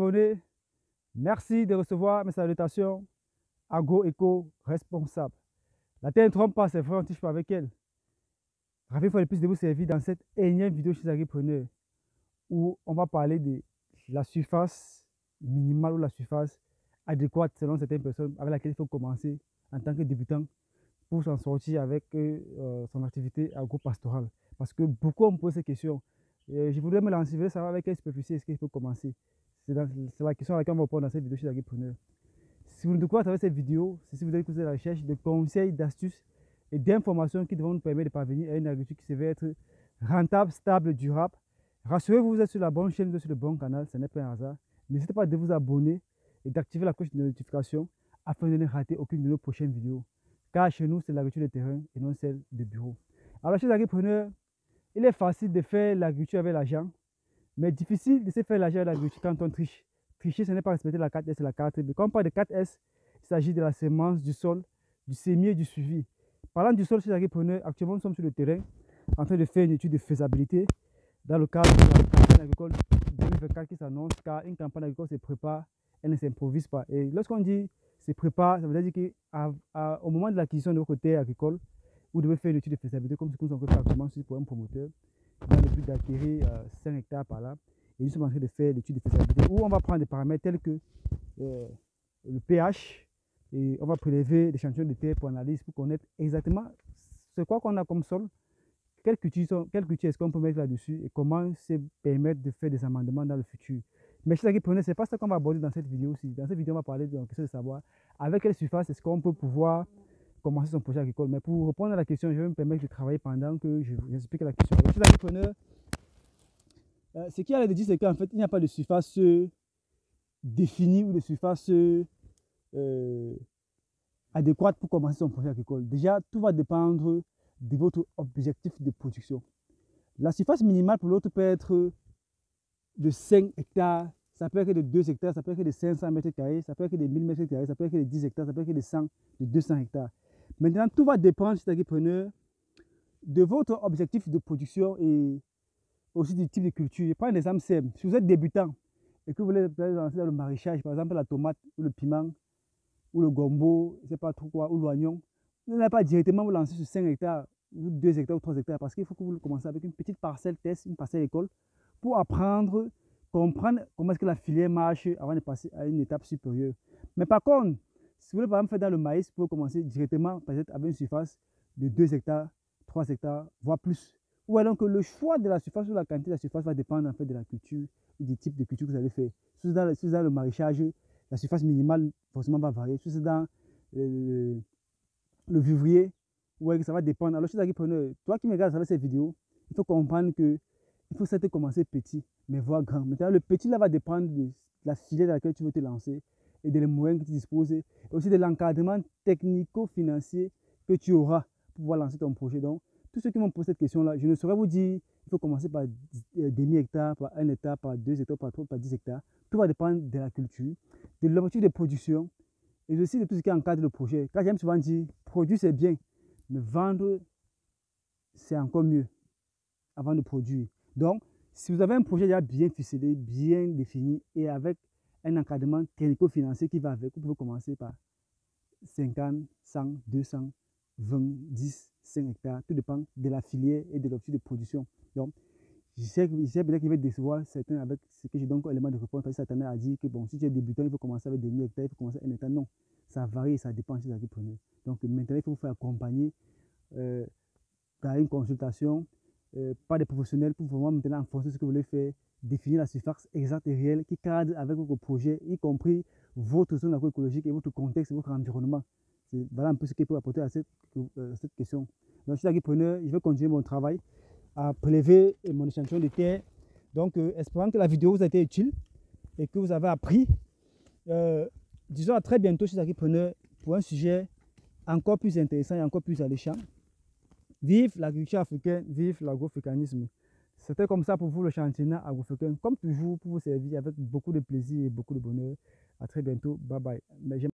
abonnés, merci de recevoir mes salutations. Agroéco-responsable. La terre ne trompe pas, c'est vrai, on ne touche pas avec elle. Ravi une fois de plus de vous servir dans cette énième vidéo chez Agripreneur où on va parler de la surface minimale ou la surface adéquate selon certaines personnes avec laquelle il faut commencer en tant que débutant pour s'en sortir avec son activité agro-pastorale. Parce que beaucoup me posent ces questions. Je voudrais me lancer, je voudrais savoir avec quelle superficie est-ce qu'il faut commencer. C'est la question à laquelle on va répondre dans cette vidéo chez Agripreneur. Si vous ne découvrez à travers cette vidéo, c'est si vous avez écouté la recherche de conseils, d'astuces et d'informations qui devront nous permettre de parvenir à une agriculture qui se veut être rentable, stable, durable. Rassurez-vous, vous êtes sur la bonne chaîne, vous êtes sur le bon canal, ce n'est pas un hasard. N'hésitez pas de vous abonner et d'activer la cloche de notification afin de ne rater aucune de nos prochaines vidéos. Car chez nous, c'est l'agriculture de terrain et non celle de bureau. Alors, chez les agripreneurs, il est facile de faire l'agriculture avec l'argent, mais difficile de se faire l'argent avec l'agriculture quand on triche. Tricher, ce n'est pas respecter la 4S et la 4B. Quand on parle de 4S, il s'agit de la semence, du sol, du semis et du suivi. Parlant du sol chez les agripreneurs, actuellement nous sommes sur le terrain en train de faire une étude de faisabilité dans le cadre de la campagne agricole 2024 qui s'annonce, car une campagne agricole se prépare, elle ne s'improvise pas. Et lorsqu'on dit se prépare, ça veut dire qu'au moment de l'acquisition de votre terre agricole, vous devez faire une étude de faisabilité comme ce que nous avons fait actuellement pour un promoteur, dans le but d'acquérir 5 hectares par là. Et nous sommes en train de faire l'étude de faisabilité où on va prendre des paramètres tels que le pH et on va prélever des échantillons de terre pour analyse pour connaître exactement ce quoi qu'on a comme sol, quelles cultures est-ce qu'on peut mettre là-dessus et comment se permettre de faire des amendements dans le futur. Mais chez l'agriculture, ce n'est pas ça qu'on va aborder dans cette vidéo-ci. Dans cette vidéo, on va parler de la question de savoir avec quelle surface est-ce qu'on peut pouvoir commencer son projet agricole. Mais pour répondre à la question, je vais me permettre de travailler pendant que j'explique la question. Chez l'agriculteur, ce qu'il y a de dire, c'est qu'en fait, il n'y a pas de surface définie ou de surface adéquate pour commencer son projet agricole. Déjà, tout va dépendre de votre objectif de production. La surface minimale pour l'autre peut être de 5 hectares, ça peut être de 2 hectares, ça peut être de 500 mètres carrés, ça peut être de 1000 mètres carrés, ça peut être de 10 hectares, ça peut être de 100, de 200 hectares. Maintenant, tout va dépendre, cet agripreneur, de votre objectif de production et aussi du type de culture. Je prends un exemple simple. Si vous êtes débutant et que vous voulez lancer dans le maraîchage, par exemple la tomate ou le piment ou le gombo, je ne sais pas trop quoi, ou l'oignon, vous n'allez pas directement vous lancer sur 5 hectares ou 2 hectares ou 3 hectares parce qu'il faut que vous commencez avec une petite parcelle test, une parcelle école pour apprendre, comprendre comment est-ce que la filière marche avant de passer à une étape supérieure. Mais par contre, si vous voulez par exemple faire dans le maïs, vous pouvez commencer directement peut-être avec une surface de 2 hectares, 3 hectares, voire plus. Ou alors que le choix de la surface ou la quantité de la surface va dépendre en fait de la culture et du type de culture que vous allez faire. Si c'est dans le maraîchage, la surface minimale forcément va varier. Si c'est dans le vivrier, ouais, ça va dépendre. Alors, chez les agripreneurs, toi qui me regardes avec cette vidéo, il faut comprendre que il faut certes commencer petit, mais voir grand. Maintenant, le petit là va dépendre de la filière dans laquelle tu veux te lancer et des moyens que tu disposes et aussi de l'encadrement technico-financier que tu auras pour pouvoir lancer ton projet. Donc, tous ceux qui m'ont posé cette question-là, je ne saurais vous dire il faut commencer par demi-hectare, par 1 hectare, par 2 hectares, par 3, par 10 hectares. Tout va dépendre de la culture, de l'objectif de production et aussi de tout ce qui encadre le projet. Car j'aime souvent dire, produire c'est bien, mais vendre c'est encore mieux avant de produire. Donc, si vous avez un projet déjà bien ficelé, bien défini et avec un encadrement technico-financier qui va avec, vous pouvez commencer par 50, 100, 200, 20, 10, 5 hectares. Tout dépend de la filière et de l'objectif de production. Donc, je sais peut-être qu'il va décevoir certains avec ce que j'ai donc comme élément de réponse. Certains a dit que bon, si tu es débutant, il faut commencer avec des hectares, il faut commencer avec 1 hectare. Non, ça varie, ça dépend chez les agripreneurs. Donc, maintenant, il faut vous faire accompagner par une consultation par des professionnels pour vraiment maintenant enfoncer ce que vous voulez faire, définir la surface exacte et réelle qui cadre avec votre projet, y compris votre zone agroécologique et votre contexte et votre environnement. Voilà un peu ce qu'il peut apporter à cette question. Donc, je suis agripreneur, je vais continuer mon travail à prélever mon échantillon de terre. Donc, espérant que la vidéo vous a été utile et que vous avez appris. Disons à très bientôt chez Agripreneur pour un sujet encore plus intéressant et encore plus alléchant. Vive l'agriculture africaine, vive l'agroafricanisme. C'était comme ça pour vous le chantinet agro-africain, comme toujours pour vous servir avec beaucoup de plaisir et beaucoup de bonheur. À très bientôt, bye bye.